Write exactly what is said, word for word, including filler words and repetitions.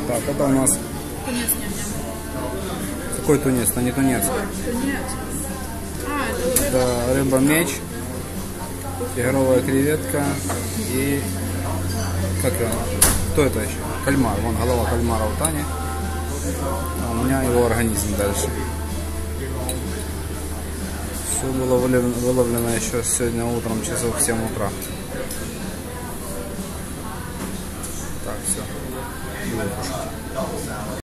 Так, это у нас... Тунец, ням-ням. Какой тунец? Это не тунец. Тунец. А, это рыба. Это рыба-меч, тигровая креветка и... Как его? Кто это еще? Кальмар. Вон голова кальмара у Тани. А у меня его организм дальше. Все было выловлено еще сегодня утром, часов в семь утра. Так, все.